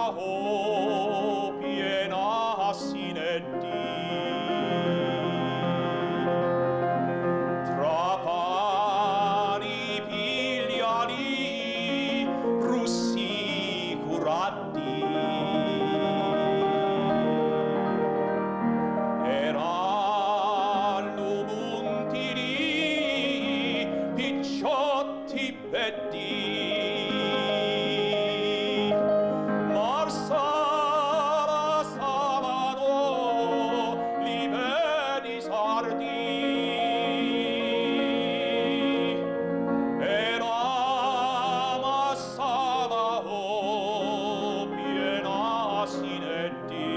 oh, piena sine tra pani pigliali russi curati erano muntini picciotti betti marsala savano li vedi sardi era massava oh, piena sinetti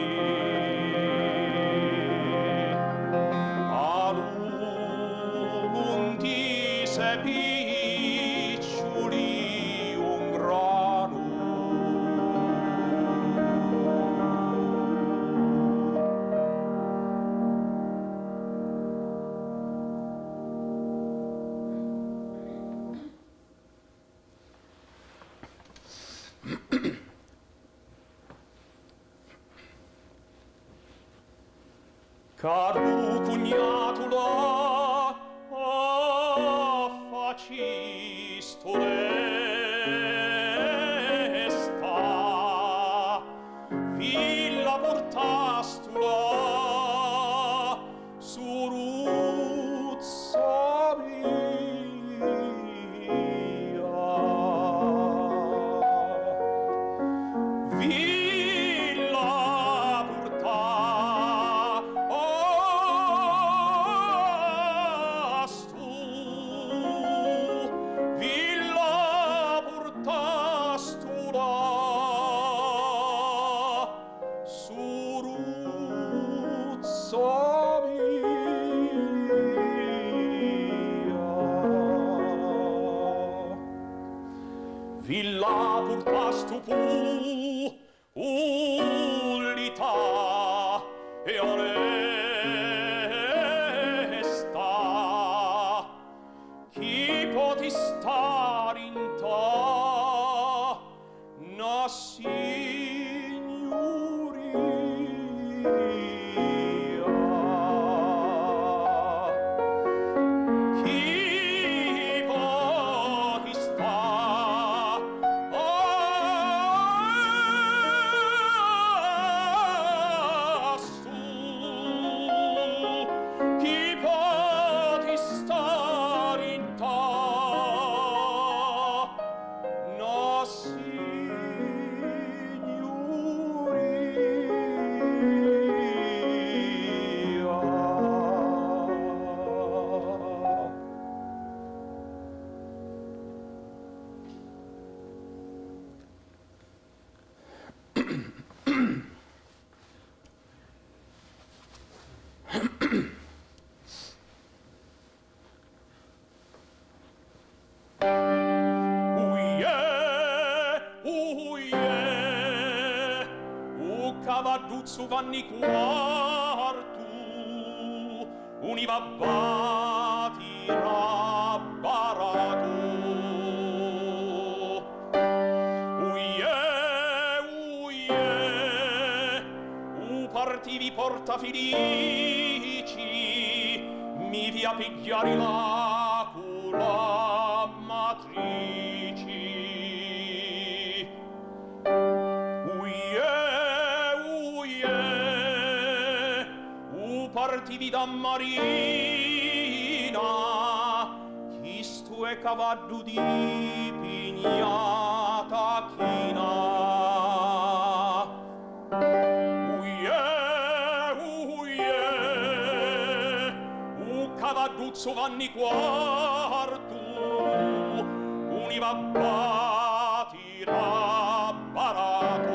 alunti se piccioli un grano caro cugnatula facisto resta villa portastula suruzza mia villa porta Villa purtastu pu ullita e onesta chi poti star in ta na signoria chi poti star chi poti star in ta no signoria Cavaduzzo vanni quartu univa bati rabbarato partivi porta felici mi via pigliare l'acula matrici partivi da marina chistu e cavallo di pignata china cavalluzzo vanni quartu univa bati rabbarato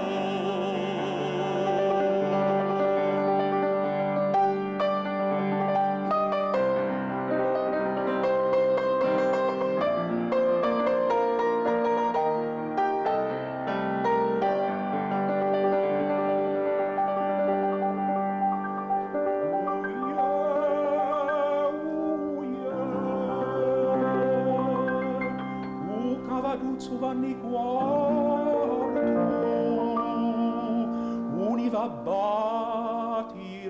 vanni quartu viva bati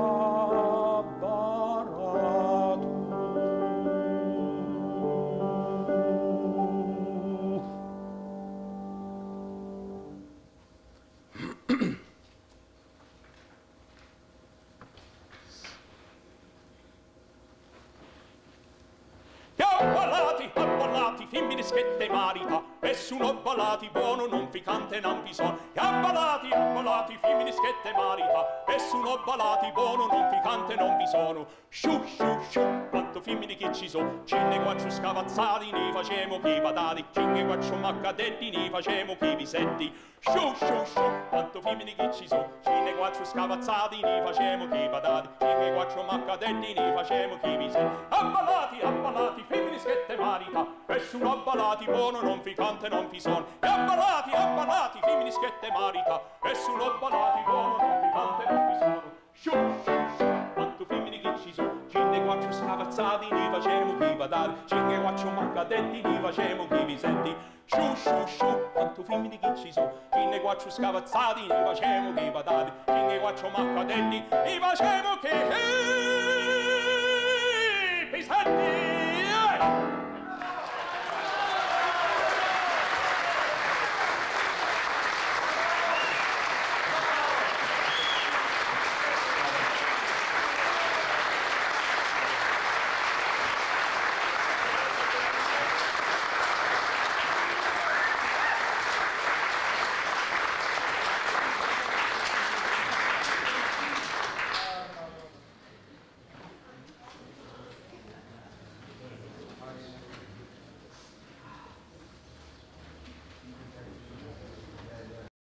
Abballati, femmine schette marita, e su un ballati buono non ficante non vi son. Abballati, femmine schette marita, e su un ballati buono non ficante non vi sono. Sciù, sciù, sciù, quanto femmine che ci so, cinque quattro scavazzati, ne facemo chi patati, cinque quattro maccadetti, ne facemo chi pisetti. Sciù, sciù, sciù, quanto femmine che ci so, cinque quattro scavazzati, ne facemo chi patati, cinque quattro maccadetti, ne facemo chi pisetti. Abballati, femmine schette marita, e su un ballati buono non ficante non vi son. Abballati, femmine schette marita, e su un ballati buono non ficante non vi sono. Sciù, sciù, sciù, quanto femmine che ci so, cinque quattro scavazzati, ne facemo chi patati, cinque quattro maccadetti, ne facemo chi pisetti. Sciù, sciù, sciù, quanto femmine che ci so, cinque quattro scavazzati, ne facemo chi patati, cinque quattro maccadetti, ne facemo chi pisetti.